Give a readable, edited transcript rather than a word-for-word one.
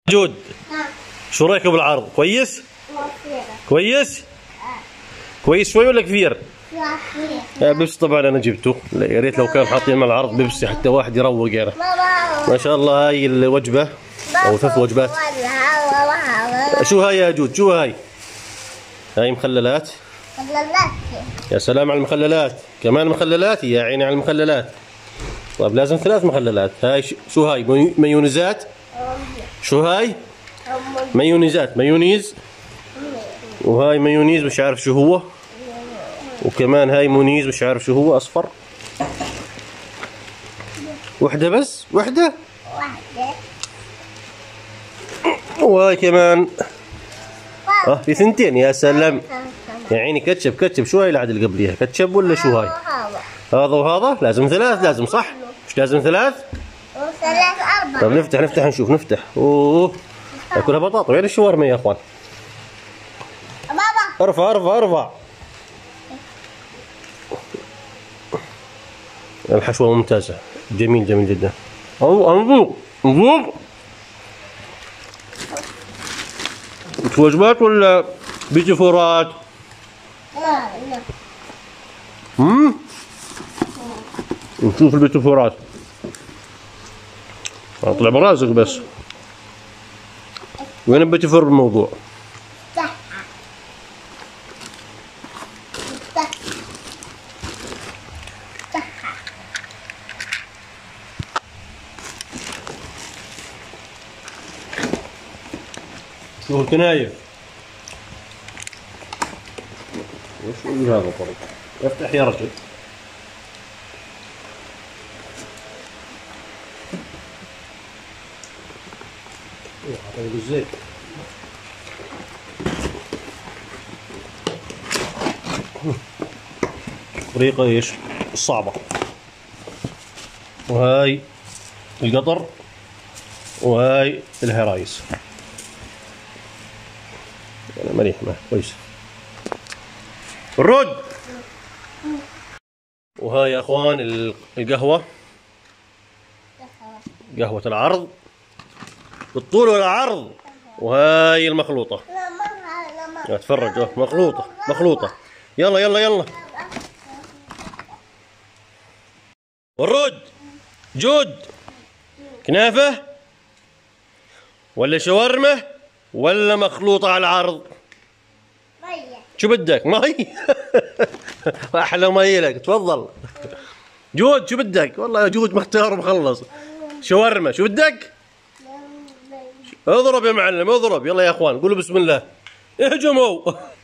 جود، شو رايك بالعرض؟ كويس؟ كويس؟ كويس شوي ولا كثير؟ بيبسي طبعا انا جبته، يا ريت لو كان حاطين مع العرض بيبسي حتى واحد يروق يعني. ما شاء الله. هاي الوجبة او 3 وجبات. شو هاي يا جود؟ شو هاي؟ هاي مخللات. يا سلام على المخللات، كمان مخللات، يا عيني على المخللات. طيب لازم 3 مخللات. هاي شو هاي؟ مايونيزات؟ شو هاي؟ مايونيزات، مايونيز. وهاي مايونيز مش عارف شو هو. وكمان هاي مونيز مش عارف شو هو، اصفر. وحدة بس؟ وحدة؟ وهاي كمان في 2. يا سلام يا عيني. كاتشب، كاتشب. شو هاي العدل اللي قبليها؟ كاتشب ولا شو هاي؟ هذا وهذا لازم 3، لازم صح؟ مش لازم 3؟ 4. طيب نفتح نشوف. نفتح. اوه كلها بطاطا. وين الشاورما يا اخوان؟ بابا ارفع ارفع ارفع. الحشوة ممتازة، جميل جميل جدا. انظر انظر. وجبات ولا بيتي فورات؟ لا. نشوف البيتي فورات. اطلع براسك بس. وين البيتي فور بالموضوع؟ شوف الكنايف. وش هذا الطريق؟ افتح يا رجل. اعطيه بالزيت. طريقة ايش؟ الصعبة. وهاي القطر، وهاي الهرايس. مليح معه كويس. الرد. وهاي يا اخوان القهوة، قهوة العرض بالطول والعرض. وهاي المخلوطة. اتفرج مخلوطة مخلوطة. يلا يلا يلا. والرد جود، كنافة ولا شاورما ولا مخلوطة على العرض؟ شو بدك؟ مي. احلى مي لك، تفضل. جود شو بدك؟ والله يا جود مختار ومخلص. شاورما شو بدك؟ اضرب يا معلم اضرب. يلا يا اخوان قولوا بسم الله. اهجموا.